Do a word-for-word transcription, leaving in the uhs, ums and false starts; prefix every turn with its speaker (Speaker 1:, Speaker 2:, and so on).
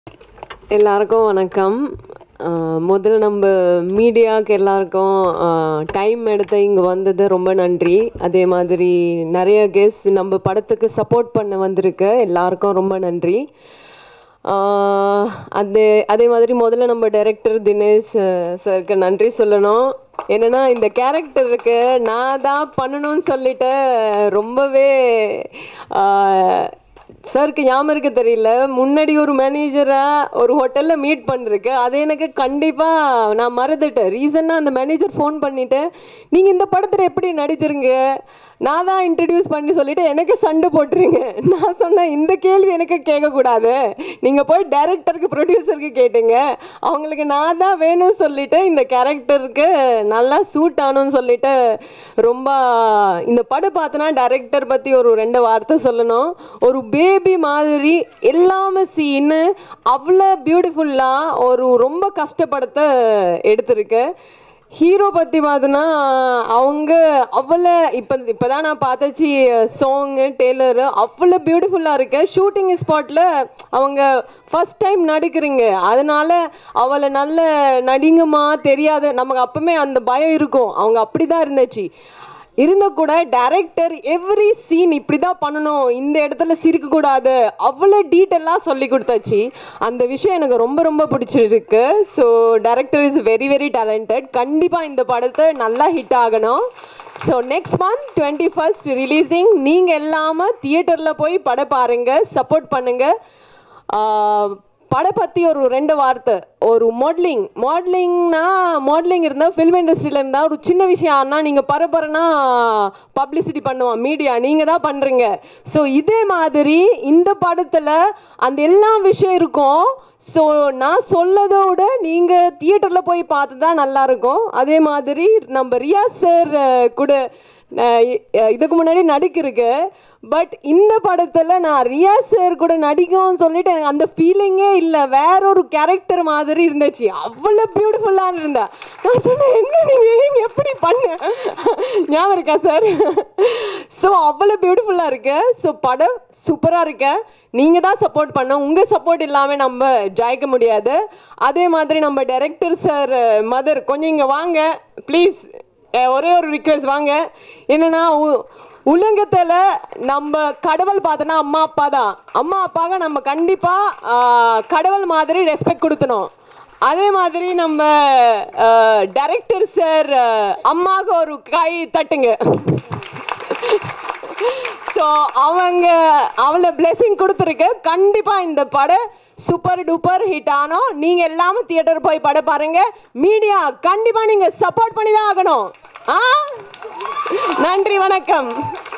Speaker 1: எல்லாருக்கும் வணக்கம். முதல்ல நம்ம மீடியாவுக்கு எல்லாருக்கும் டைம் எடுத்து இங்கே வந்தது ரொம்ப நன்றி. அதே மாதிரி நிறைய கெஸ்ட் நம்ம படத்துக்கு சப்போர்ட் பண்ண வந்திருக்கு, எல்லாருக்கும் ரொம்ப நன்றி. அதே அதே மாதிரி முதல்ல நம்ம டைரக்டர் தினேஷ் சருக்கு நன்றி சொல்லணும். என்னென்னா இந்த கேரக்டருக்கு நான் தான் பண்ணணும்னு சொல்லிட்டு ரொம்பவே சருக்கு ஞாபகம் இருக்க தெரியல, முன்னாடி ஒரு மேனேஜராக ஒரு ஹோட்டலில் மீட் பண்ணிருக்கு. அது எனக்கு கண்டிப்பாக நான் மறந்துட்டேன். ரீசன்னாக அந்த மேனேஜர் ஃபோன் பண்ணிவிட்டு நீங்கள் இந்த படத்தில் எப்படி நடிச்சிருங்க, நான் தான் இன்ட்ரடியூஸ் பண்ணி சொல்லிவிட்டு எனக்கு சண்டை போட்டுருங்க. நான் சொன்னேன் இந்த கேள்வி எனக்கு கேட்கக்கூடாது, நீங்கள் போய் டைரக்டருக்கு ப்ரொடியூசருக்கு கேட்டுங்க, அவங்களுக்கு நான் தான் வேணும்னு சொல்லிவிட்டு இந்த கேரக்டருக்கு நல்லா சூட் ஆகணும்னு சொல்லிவிட்டு ரொம்ப இந்த படம் பார்த்தோன்னா டைரக்டர் பற்றி ஒரு ரெண்டு வார்த்தை சொல்லணும். ஒரு பேபி மாதிரி எல்லாமே சீனு அவ்வளோ பியூட்டிஃபுல்லாக ஒரு ரொம்ப கஷ்டப்படத்தை எடுத்திருக்கு. ஹீரோ பற்றி பார்த்தோன்னா அவங்க அவ்வளோ இப்போ இப்போ தான் நான் பார்த்தாச்சு சாங்கு டெய்லரு அவ்வளோ பியூட்டிஃபுல்லாக இருக்கு. ஷூட்டிங் ஸ்பாட்டில் அவங்க ஃபஸ்ட் டைம் நடிக்கிறீங்க, அதனால அவளை நல்ல நடிங்குமா தெரியாது, நமக்கு அப்பவுமே அந்த பயம் இருக்கும். அவங்க அப்படி தான் இருந்துச்சு. இருந்த கூட டைரக்டர் எவ்ரி சீன் இப்படி தான் பண்ணணும், இந்த இடத்துல சிரிக்கக்கூடாது, அவ்வளோ டீட்டெயிலாக சொல்லி கொடுத்தாச்சு. அந்த விஷயம் எனக்கு ரொம்ப ரொம்ப பிடிச்சிருக்கு. So director is very very talented. கண்டிப்பாக இந்த படத்தை நல்லா ஹிட் ஆகணும். So next month twenty first releasing. நீங்கள் எல்லாமே தியேட்டரில் போய் படம் பாருங்கள், சப்போர்ட் பண்ணுங்கள். படம் பற்றி ஒரு ரெண்டு வார்த்தை. ஒரு மாடலிங் மாடலிங்னா மாடலிங் இருந்தால் ஃபில்ம் இண்டஸ்ட்ரியில் இருந்தால் ஒரு சின்ன விஷயம் ஆனால் நீங்கள் பரபரனா பப்ளிசிட்டி பண்ணுவோம், மீடியா நீங்கள் தான் பண்ணுறீங்க. ஸோ இதே மாதிரி இந்த படத்தில் அந்த எல்லா விஷயம் இருக்கும். ஸோ நான் சொல்லதோட நீங்கள் தியேட்டரில் போய் பார்த்து தான் நல்லாயிருக்கும். அதே மாதிரி நம்ம ரியாஸ் சார் கூட இதுக்கு முன்னாடி நடிக்கிறதுக்கு, பட் இந்த படத்தில் நான் ரியாஸ் சார் கூட நடிக்கும்னு சொல்லிட்டு அந்த ஃபீலிங்கே இல்லை, வேற ஒரு கேரக்டர் மாதிரி இருந்துச்சு. அவ்வளோ பியூட்டிஃபுல்லாக இருந்தா. நான் சொன்னேன் என்ன நீங்கள் எப்படி பண்ண ஞாபகம் இருக்கா சார்? ஸோ அவ்வளோ பியூட்டிஃபுல்லாக இருக்கு. ஸோ படம் சூப்பராக இருக்கு. நீங்கள் தான் சப்போர்ட் பண்ணோம், உங்கள் சப்போர்ட் இல்லாமல் நம்ம ஜெயிக்க முடியாது. அதே மாதிரி நம்ம டைரக்டர் சார் மதர் கொஞ்சம் இங்கே வாங்க ப்ளீஸ், ஒரே ஒரு ரிக்வெஸ்ட் வாங்க. என்னென்னா உலகத்தில் நம்ம கடவுள் பார்த்தோன்னா அம்மா அப்பா தான். அம்மா அப்பாவை நம்ம கண்டிப்பாக கடவுள் மாதிரி ரெஸ்பெக்ட் கொடுக்கணும். அதே மாதிரி நம்ம டைரக்டர் சார் அம்மாவுக்கு ஒரு கை தட்டுங்க. ஸோ அவங்க அவளை பிளெஸிங் கொடுத்துருக்கு. கண்டிப்பாக இந்த படம் சூப்பர் டூப்பர் ஹிட் ஆனோம். நீங்கள் எல்லாமே தியேட்டர் போய் படம் பாருங்க. மீடியா கண்டிப்பாக நீங்கள் சப்போர்ட் பண்ணி தான் ஆகணும். ஆ நன்றி, வணக்கம்.